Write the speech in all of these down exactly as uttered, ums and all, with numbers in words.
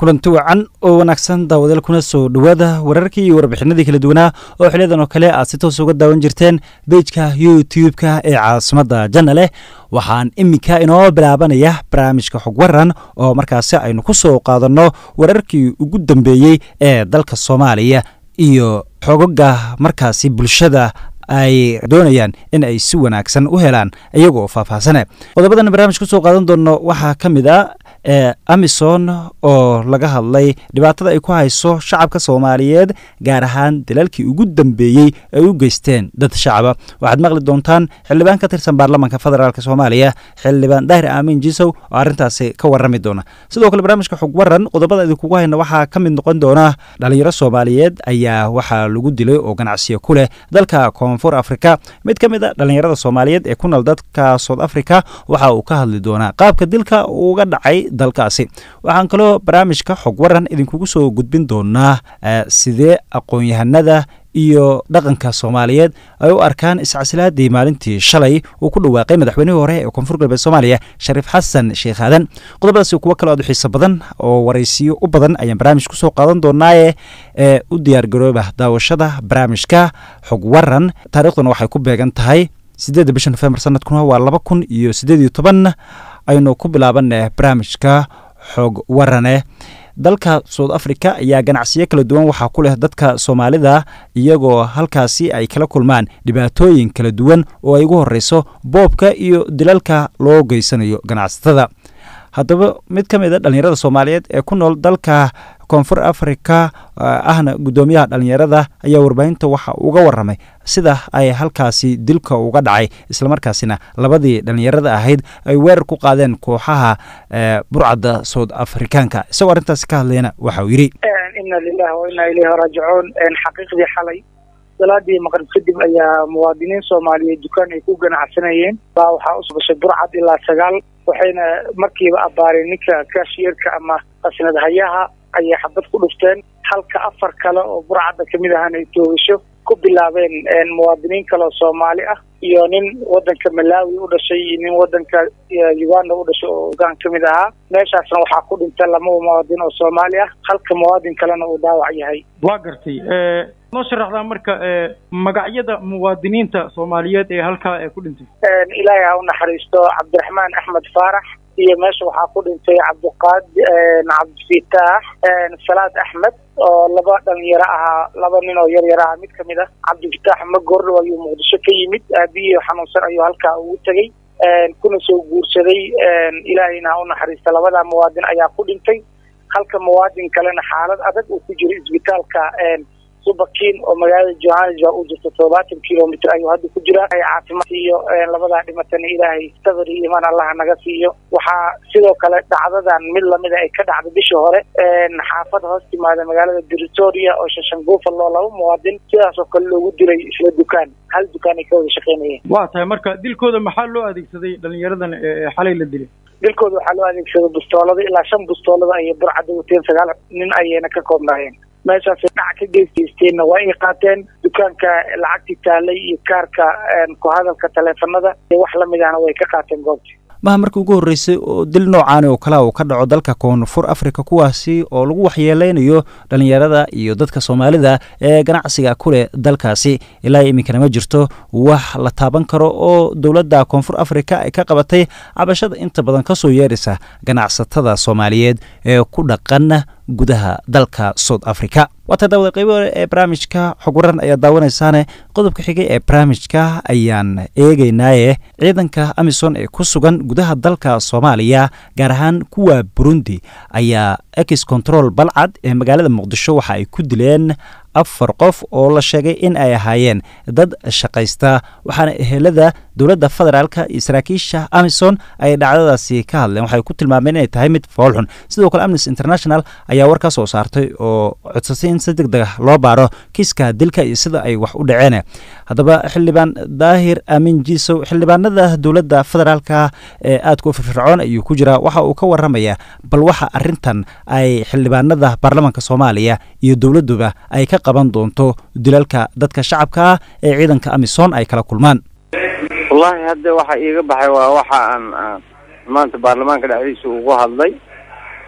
kulanti wacan oo wanaagsan daawadeel kuna soo dhawaada wararkii iyo warbixinadii kala duwanaa oo xiliyadan oo kale aad si toos uga daawan jirteen page-ka YouTube-ka ee caasimada Jannale waxaan imika inoo bilaabanaya barnaamijka xog waran oo markaasi aynu ku soo qaadano wararkii ugu dambeeyay ee dalka Soomaaliya iyo xogaga markaasi bulshada ay doonayaan in ay si wanaagsan u helaan iyagoo faahfaahsan qodobadan barnaamijka soo qaadan doono waxa kamid ah ee Amazon oo laga hadlay dhibaatada ay ku hayso shacabka Soomaaliyeed gaar ahaan dalalkii ugu dambeeyay ay u geysteen dad shacab waxaad maqli doontaan xildhibaan ka tirsan baarlamaanka federaalka Soomaaliya xildhibaan Daahir Aamin Jisow oo arintaasi ka warrami doona sidoo kale barnaamijka xog waran qodobada idinku hayna waxa kamid noqon doona dhalinyaro Soomaaliyeed ayaa waxa lagu dilay oo ganacsiyo ku leh dalka Koonfur Afrika mid kamid ah dhalinyarada Soomaaliyeed ee ku nool dadka South Africa waxa uu ka hadli doona qaabka dilka uga dhacay dalkaasi waxaan kaloo barnaamijka xog waran idinku soo gudbin doonaa sidee aqoon-yahanada iyo dhaqanka Soomaaliyeed ay u arkaan iscasilaadii maalintii shalay uu ku dhawaaqay madaxweynihii hore ee Koonfur Galbeed Soomaaliya Shariif Xasan Sheekh Aadan qodobadaas kuwa kale oo xiiso badan oo waraysiyo u badan ayaan barnaamijka soo qaadan doonaa ee u diyaar garooba daawashada barnaamijka xog waran taariikhduna waxay ku beegan tahay sideedda bisha November sanadkuna waa laba kun iyo siddeed iyo toban aynu ku bilaabanay barnaamijka xog warane dalka South Africa ayaa ganacsiyo kala duwan waxa ku leh dadka Soomaalida iyagoo halkaasi ay kala kulmaan dhibaatooyin kala duwan oo ay ugu horeyso boobka iyo dilalka loo geysanayo ganacsatada haddaba mid kamid ah dhalinyarada Soomaaliyeed ee ku nool dalka Koonfur Afrika ahna gudoomiyaha dhalinyarada ayaa warbaahinta waxa uga waramay sida ay halkaasi dilka uga dhacay isla markaasina labadii dhalinyarada ahayd ay weerar ku qaadeen kooxaha burcada South Afrikaanka isagoo arintaas ka hadlayna waxa uu yiri inna lillahi wa inna ilayhi raaji'uun in xaqiiqdii xalay salaadii maqrib kadib ayaa muwaadiniin Soomaaliyeed dukaan ay ku ganacsanayeen baa waxa u soo burcad ilaa sagaal waxayna markiiba abaareen ninka cashier-ka ama qasnad hayaha ay xabad ku dhufteen halka afar kale oo burcada kamid ah ay toogasho ku bilaabeen muwaadiniin kale oo Soomaali ah iyo nin wadanka Malawi u dhashay nin wadanka Uganda u dhashay oo gaan kamid ah meeshaasna waxa ku dhintay lama muwaadin oo Soomaali ah halka muwaadin kalena uu dhaawac yahay waa gartay ee noo sharaxda marka ee magacyada muwaadiniinta Soomaaliyeed ee halka ay ku dhintay ee Ilaahay ha u naxariisto Cabdiraxmaan Axmed Faarax iyo meesha waxa ku dhintay Cabdiqaadir Cabdifitaax Salaad Axmed oo laba dhalinyaro ah laba nin oo yar yar ah mid kamid ah Cabdifitaax Magor ayuu Muqdisho ka yimid abiyo xanuunsan ayuu halka ugu tagay kuna soo guursaday Ilaahayna ha u naxariisto labada muwaadin ayaa ku dhintay halka muwaadin kalena xaalad adag uu ku jiro isbitaalka Subakiin oo magaalada Johannesburg u jirto todobaatan kiiloomitir ayuu hadda ku jira ay caafimaad iyo labada dhimatana Ilaahay sabir iyo iman Allah naga siiyo waxa sidoo kale dhacdadan mid lamid ah ay ka dhacday bishii hore xaafad hoos timaada magaalada Pretoria oo Shashanguufa loo labo muwaadin sidaas oo kale loogu dilay isla dukaan hal dukaan ay ka wada shaqeynayeen waa tahay marka dilkooda maxaa loo adeegsaday dhalinyaradan ee xalay la dilay dilkooda waxaa loo adeegsaday bustoolada ilaa shan bustoolada ay burcada wateen sagaal nin ayayna ka koobnaayeen meeshaas dhac ka geystayna waa ay qaateen dukaanka lacagti taalay iyo kaarka ku hadalka taleefanada wax la mid ahna way ka qaateen goobta ma markii ugu horeysay oo dil noocaan oo kala uu ka dhaco dalka Koonfur Afrika kuwaasi oo lagu waxyeeleynayo dhalinyarada iyo dadka Soomaalida ee ganacsiga ku leh dalkaasi ilaa imika ma jirto wax la taaban karo oo dawladda Koonfur Afrika ay ka qabatay cabashada inta badan ka soo yeerisa ganacsatada Soomaaliyeed ee ku dhaqan gudaha dalka South Africa wata dawada qaybo ee barnaamijka xog waran ayaa daawanaysan qodobka xigay ee barnaamijka ayaan eegaynaa ciidanka Amazon ee ku sugan gudaha dalka Soomaaliya gaar ahaan kuwa Burundi ayaa ex control balcad ee magaalada Muqdisho waxa ay ku dileen afar qof oo la sheegay in ay ahaayeen dad shaqaysta waxaana ehelada dawladda federaalka Israakiisha Amazon ay dhacdadaasi ka hadleen waxay ku tilmaameen inay tahay mid fool xun sidoo kale Amnesty International ayaa war ka soo saartay oo codsatay in si degdeg ah loo baaro kiiska dilka iyo sida ay wax u dhaceen haddaba xildhibaan Daahir Aamin Jisow xildhibaanada dawladda federaalka ee aad ku firfircoon ayuu ku jira waxa uu ka waramayaa bal waxa arintan ay xildhibaanada baarlamaanka Soomaaliya iyo dawladuba ay ka qaban doonto dilalka dadka shacabka ah ee ciidanka Amazon ay kala kulmaan wallahi hadda waxa iiga baxay waa waxa aan maanta baarlamaanka dhexdiisa ugu hadlay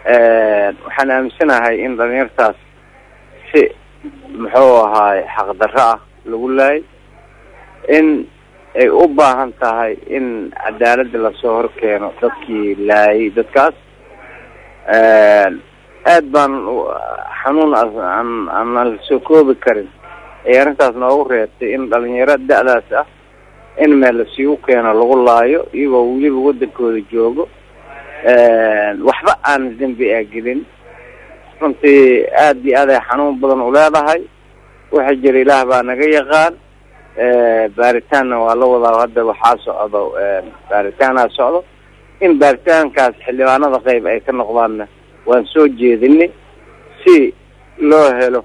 waxaan aaminsanahay in dhalinyartaas si muxuu ahaay xaqdarro ah lagu laayay in ay u baahan tahay in cadaaladda lasoo horkeeno dadkii laayay dadkaas aad baan xanuun aan aan la soo koobi karin ee arrintaas noogu reebtay in dhalinyaro da'daas ah in meel lasiigu keeno lagu laayo iyagoo weliba waddankooda joogo waxba aan dembi a gelin runtii aad iyo aad ay xanuun badan u leedahay waxa jira ilaah baa naga yaqaan baaritaanna waa la wadaa hadda waxaa socdo baaritaanaa socdo in baaritaankaas xildhibaanada qayb ay ka noqdaanna waan soo jeedinay si loo helo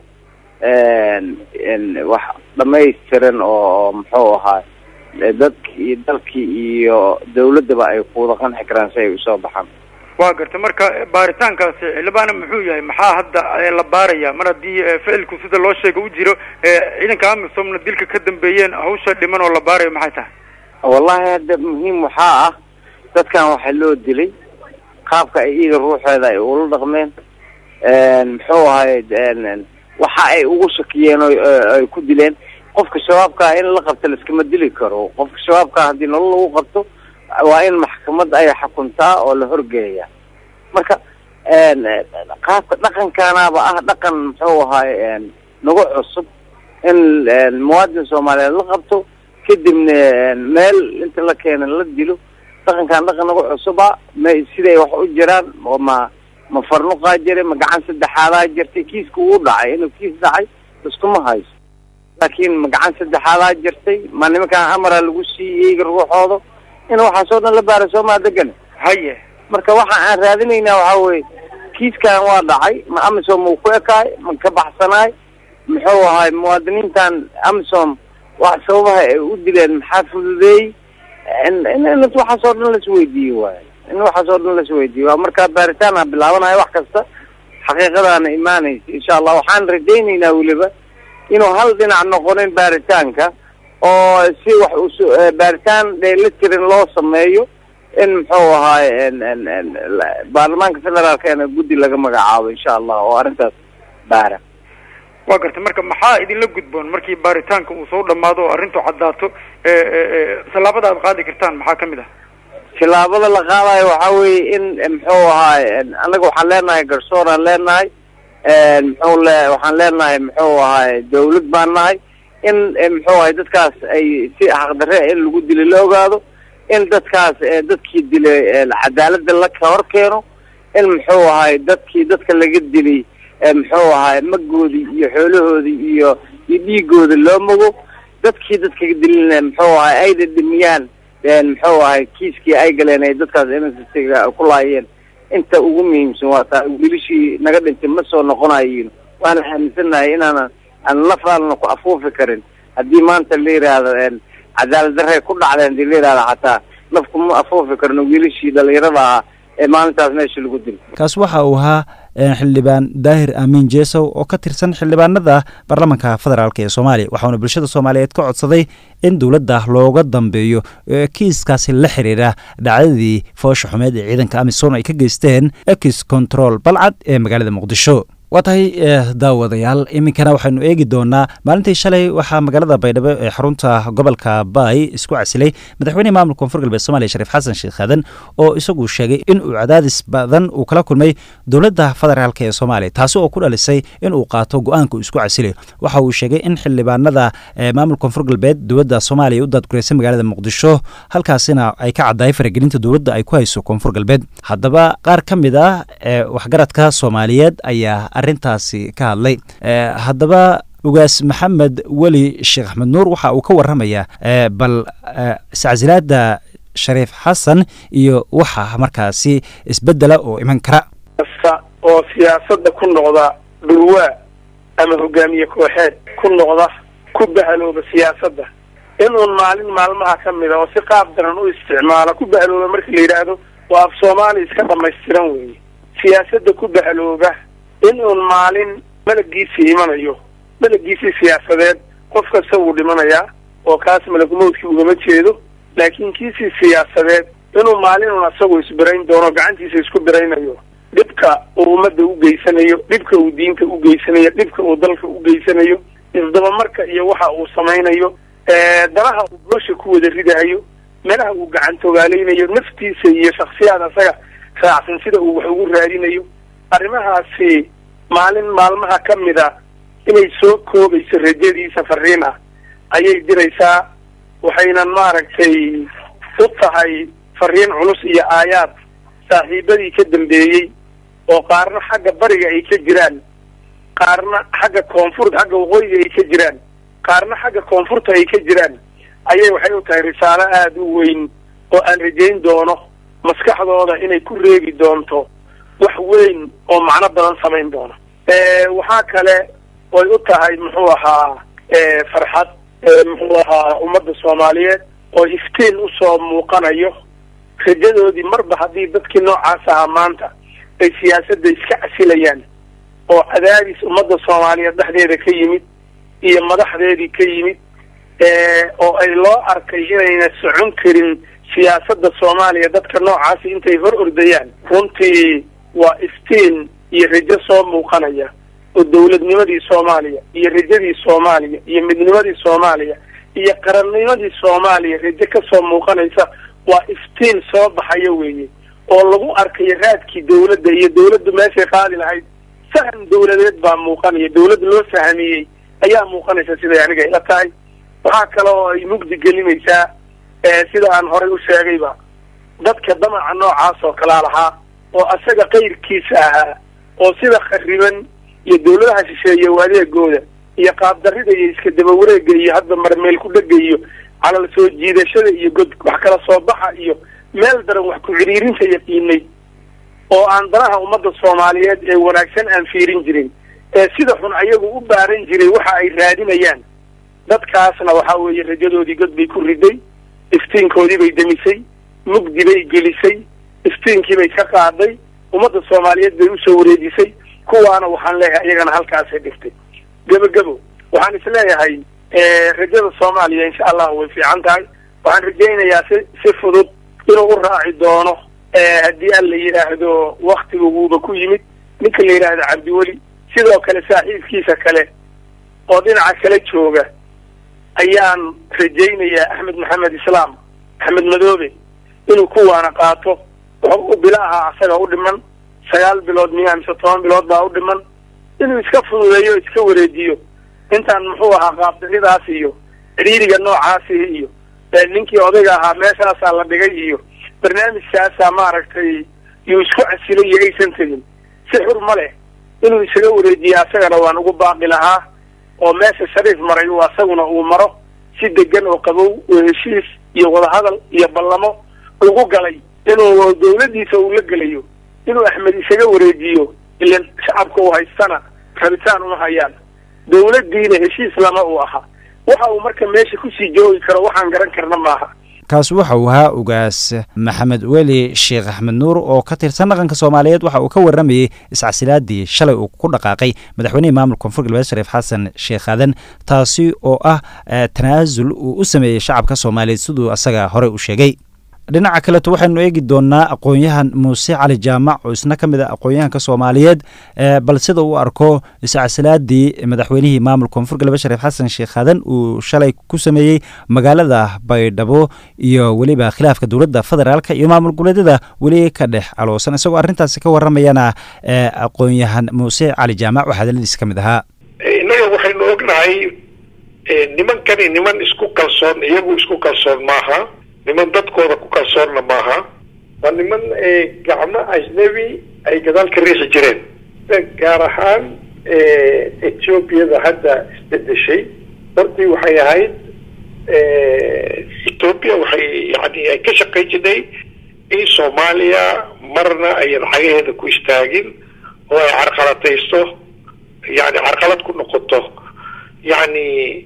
wax dhamaystiran oo muxuu ahaa dadki iyo dalkii iyo dawladdaba ay kuwada qanxi karaan si ay usoo baxaan. waa garta marka baaritaankaasi xildhibaana muxuu yahay maxaa hadda la baaraya mar haddii ficilku sida loo sheegay u jiro ciidanka amisom dilka ka dambeeyeen hawsha dhiman oo la baarayo maxay tahay? wallahi hadda muhiim waxaa ah dadkan waxa loo dilay qaabka ay iyaga ruuxeeda ay ula dhaqmeen muxuu ahay waxa ay ugu shakiyeen oo ay ku dileen qofka shabaabka in la qabto iskama dili karo qofka shabaabka hadii nolol lagu qabto waa in maxkamad ay xukuntaa oo la horgeeya marka qaabka dhaqankaanaba ah dhaqan muxuu ahay nagu cusub in muwaadin Soomaaliyeed la qabto kadibna meel inta la keeno la dilo dhaqankan dhaqan nagu cusuba ma siday wax u jiraan ma ma farnuqa jiray ma gacan saddexaad jirtay kiisku uu dhacay inuu kiis dhacay iskuma hayso laakiin ma gacan saddexaad jirtay ma nimanka amara lagu siiyay ruuxooda in waxa soo dhan la baaro Soomaa degan haye marka waxa aan raadinaynaa waxa weey kiiskan waa dhacay ma amisom uu ku ekaay ma ka baxsanaay muxuu ahay muwaadiniintan amisom wax sababaha ay u dileen maxaa fududeey in in waxa soo dhan la isweydiiyo waay in waxa soo dhan la isweydiiyo marka baaritaan bilaabanayo wax kasta xaqiiqadana iimaanaysa insha Allah waxaan rajaynaynaa waliba inuu hal dhinac noqonin baaritaanka oo si wax baaritaan dheelitiran loo sameeyo in muxuu ahay baarlamaanka federaalka ee guddi laga magacaabo insha Allah oo arintaas baara. waa garta marka maxaa idin la gudboon markii baaritaanka uu soo dhamaado oo arintu cadaato ee salaabada aad qaadi kartaan maxaa kamid ah? salaabada la qaadayo waxa weey in muxuu ahay anaga waxaan leenahay garsoor aan leenahay een muxuu le waxaan leenahay muxuu ahay dawlad baan nahay in muxuu ahay dadkaas ay si xaqdarre in lagu dilo la ogaado in dadkaas dadkii dilay cadaaladda la ka hor keeno in muxuu ahay dadkii dadka laga dilay muxuu ahay magoodi iyo xoolahoodi iyo dhiigooda loo mago dadkii dadka dilay muxuu ahay ay dhimiyaan een muxuu ahay kiiskii ay galeen ay dadkaas inay ku laayeen inta ugu muhiimsan waa taa wiilashii naga dhintay ma soo noqonaayeen waana aaminsanahay inaana aan la faalno ku afuufi karin haddii maanta la yiraahdo cadaalad darre ku dhacdeen la yiraahdo xataa nafku ma afuufi karno wiilashii dhalinyarada ee maalintaas meesha lagu dilay. kaas waxa uu ahaa xildhibaan daahir aamin jeesow oo ka tirsan xildhibaanada baarlamaanka federaalka ee Soomaaliya waxaana bulshada Soomaaliyeed ka codsaday in dawladda looga dambeeyo kiiskaasi la xiriira dhacdadii foosha xumeed ee ciidanka amisom ay ka geysteen ex control balcad ee magaalada Muqdisho. waa tahay daawadayaal iminkana waxaanu eegi doonaa maalintii shalay waxaa magaalada Baydhabo ee xarunta gobolka Baay isku casilay madaxweynaha maamulka Koonfur Galbeed Soomaaliya Shariif Xasan Sheekh Aadan oo isagu sheegay in uu cadaadis badan uu kala kulmay dawladda federaalka ee Soomaaliya taasi oo ku dhalisay in uu qaato go'aanka uu isku casilay waxa uu sheegay in xildhibaanada maamulka Koonfur Galbeed dawladda Soomaaliya u dadgureysay magaalada Muqdisho halkaasina ay ka caday faragelinta dawladda ay ku hayso Koonfur Galbeed haddaba qaar kamid ah waxgaradka Soomaaliyeed ayaa arrintaasi ka hadlay haddaba ugaas maxamed weli sheekh axmed nuur waxa uu ka warramayaa bal iscasilaada shariif xasan iyo waxa markaasi isbedela oo iman kara kasta oo siyaasadda ku noqda dhulwaa ama hogaamiye kooxeed ku noqda ku bahalooba siyaasadda inuun maalin maalmaha ka mid ah oo si qaab daran u isticmaala ku bahalooba markii la yidhaahdo waa af soomaali iska dhamaystiran weeye siyaasadda ku bahalooba inuun maalin malagiisii imanayo malagiisii siyaasadeed qof kasta wuu dhimanayaa oo kaas malagumowdkii ugama jeedo laakiin kiisii siyaasadeed inuu maalin un asagu isbirayn doono gacantiisa isku biraynayo dhibka uu ummadda u geysanayo, dhibka uu diinta u geysanayo, dhibka uu dalka u geysanayo, isdabamarka iyo waxa uu samaynayo, danaha uu bulsha ku wada ridayo, meelaha uu gacantogaaleynayo, naftiisa iyo shakhsiyaad asaga raacsan sida uu wax ugu raadinayo. arrimahaasi maalin maalmaha ka mid a inay soo koobayso rajadiisa fariin ah ayay diraysaa, waxaynan maaragtay u tahay fariin culus iyo aayaad saaxiibadii ka dambeeyey oo qaarna xagga bariga ay ka jiraan, qaarna xagga koonfurta xagga waqooyiga ay ka jiraan, qaarna xagga koonfurta ay ka jiraan, ayay waxay u tahay risaalo aada u weyn oo aan rajayn doono maskaxdooda inay ku reebi doonto wax weyn oo macno badan samayn doono. waxaa kale oy u tahay muxuu ahaa farxad muxuu ahaa ummadda Soomaaliyeed oo iftiin usoo muuqanayo rajadoodii marba haddii dadkii noocaas ahaa maanta ay siyaasadda iska casilayaan oo cadaadis ummadda Soomaaliyeed dhexdeeda ka yimid iyo madaxdeedii ka yimid oo ay loo arkay inayna socon karin siyaasadda Soomaaliya dadka noocaas intay hor ordayaan. runtii waa iftiin iyo rajo soo muuqanaya oo dawladnimadii Soomaaliya iyo rajadii Soomaaliya iyo midnimadii Soomaaliya iyo qarannimadii Soomaaliya rajo ka soo muuqanaysa. waa iftiin soo baxaya weeye oo lagu arkayo raadkii dawladda iyo dawladdu meeshay qaadi lahayd. sahan dawladeed baa muuqanaya, dawlad loo sahamiyey ayaa muuqanaysa siday aniga ila tahay. waxaa kale oo ay mugdi gelinaysaa sida aan horay u sheegayba dadka damaca noocaas oo kalaa lahaa oo asaga qayrkiisa ahaa oo sida khariban iyo dawladaha shisheeye adeegooda iyo qaabdarrida iyo iska daba wareega iyo hadda marmeel ku dhagayo calal soo jiidashada iyo god wax kala soo baxa iyo meel daran wax ku ciriirinta yaqiinay oo aan danaha ummadda Soomaaliyeed ee wanaagsan aan fiirin jirin ee sida xun ayagu u baaran jiray waxa ay raadinayaan. dadkaasna waxa weeye rajadoodii god bay ku riday, iftiinkoodii bay demisay, mugdi bay gelisay, iftiinkii bay ka qaaday, ummadda Soomaaliyeed bay usoo wareejisay. kuwaana waxaan leeyahay iyagana halkaasay dhigtay. gabagabo waxaan isleeyahay rajada Soomaaliya insha Allah way fiican tahay. waxaan rajaynayaa si si fudud inuu u raaci doono haddii aan la yiraahdo waqtigu ku yimid ninka la yiraahdo Cabdiweli, sidoo kale saaxiibkiisa kale oo dhinaca kale jooga ayaan rajaynayaa Axmed Maxamed Islaam Axmed Madoobe inuu kuwaana qaato. wuxuu u bilaaha asaga u dhiman sagaal bilood miya mise toban bilood baa u dhiman, inuu iska fududeeyo iska wareejiyo intaan muxuu ahaa qaabdaridaas iyo ciriiriga noocaasi iyo ninkii odayga ahaa meeshaasaa la dhigay iyo barnaamijkaasaa maaragtay yuu isku casilay iyo aysan tegin. si xur ma leh inuu isaga wareejiyo asagana waan ugu baaqi lahaa oo meesha shariif maray uu asaguna uu maro si degan oo qabow oo heshiis iyo wadahadal iyo ballamo ugu galay inuu dawladdiisa uu la gelayo inuu Axmed isaga wareejiyo ilaan shacabka uu haystana rabitaan uma hayaan, dawladdiina heshiis lama uu ahaa. waxa uu marka meesha ku sii joogi karo waxaan garan karna maaha. kaas waxa uu ahaa ugaas Maxamed Weli Sheekh Axmed Nuur oo ka tirsan dhaqanka Soomaaliyeed. waxa uu ka waramayay iscasilaadii shalay uu ku dhaqaaqay madaxweynaha maamulka Koonfur Galbeed Shariif Xasan Sheekh Aadan, taasi oo ah tanaasul uu u sameeyay shacabka Soomaaliyeed sidoo asaga hore u sheegay. dhinaca kale waxaynu eegi doonaa aqoonyahan Muuse Cali Jaamac oo isna kamid ah aqoonyahanka Soomaaliyeed bal sida uu arko iscasilaadii madaxweynihii maamulka Koonfur Galbeed Shariif Xasan Sheekh Aadan uu shalay ku sameeyay magaalada Baydhabo iyo waliba khilaafka dawladda federaalka iyo maamul goboleedyada wali ka dhex aloosan. isagoo arrintaas ka waramayana aqoonyahan Muuse Cali Jaamac waxa hadaladiis kamid ahaa. inaga waxaynu ognahay nimankani niman isku kalsoon iyagu isku kalsoon maaha, niman dadkooda ku kalsoonna maaha, waa niman gacmo ajnabi ay gadaal ka riixi jireen. gaar ahaan Ethiopia hadda isbedeshay hortii waxay ahayd Ethiopia waxay yani ay ka shaqayjiday in Soomaaliya marna ay lacagaheeda ku istaagin oo ay carqaladaysto, yani carqalad ku noqoto yani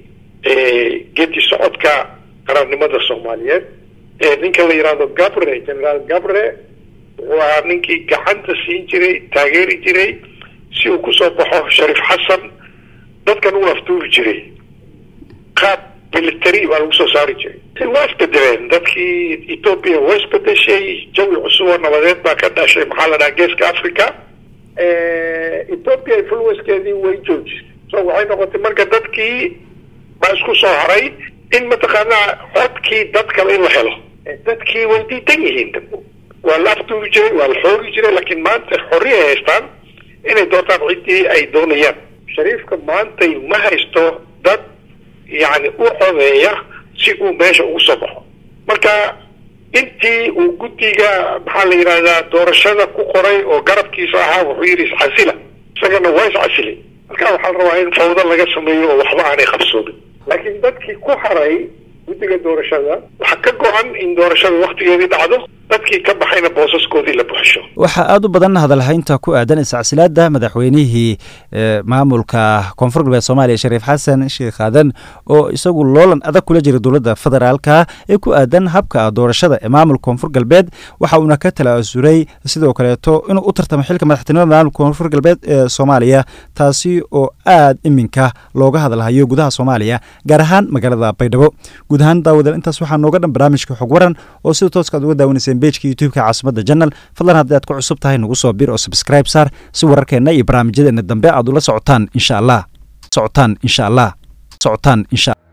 geedi socodka qarannimada Soomaaliyeed. ninka la yiraahdo Gabre, General Gabre waa ninkii gacanta siin jiray taageeri jiray si uu kusoo baxo Shariif Xasan, dadkan uu aftuuri jiray qaab military baa lagu soo saari jiray si waa isbedeleen dadkii ethiopia waa isbedeshay jawi cusub oo nabadeed baa ka dhashay maxaa la dhahaa geeska africa ethiopia influencekeedii way joojisay so waxay noqotay marka dadkii baa isku soo haray in mataqaanaa codkii dad kale in la helo dadkii way diidan yihiin waa la aftuuri jiray waa la xoogi jiray laakiin maanta xorriya ay haystaan inay doortaan ciddii ay doonayaan shariifka maantay ma haysto dad yacni u codeeya si uu meesha ugu soo baxo marka intii uu guddiga maxaa la yidhahdaa doorashada ku qoray oo garabkiisa ahaa wuxuu yidhi iscasila isagana waa iscasilay marka waxaa la rabaa in fawdo laga sameeyo oo waxba aanay qabsoomin laakiin dadkii ku haray guddiga doorashada waxaa ka go-an in doorashada waktigeedii dhacdo dadkii ka baxayna boosaskoodii la buuxsho waxaa aada u badan hadalhaynta ku aadan iscasilaada madaxweynihii maamulka koonfur galbeed soomaaliya shariif xasan sheekh aadan oo isagu loolan adag kula jira dowladda federaalka ee ku aadan habka doorashada ee maamulka koonfur galbeed waxa uuna ka talaasuray sidoo kaleeto inuu u tartamo xilka madaxtinimada maamulka koonfur galbeed ee soomaaliya taasi oo aad iminka looga hadalhayo gudaha soomaaliya gaar ahaan magaalada baydhabo guud ahaan daawadal intaas waxaa nooga dhan barnaamijka xog waran oo sida tooska aad uga daawanayseen bejka youtube-ka caasimada janal fadlan haddii aad ku cusub tahay nagu soo bir oo subscribe saar si wararkeenna iyo barnaamijyadeena dambe aad ula socotaan insha allah socotaan insha allah socotaan insha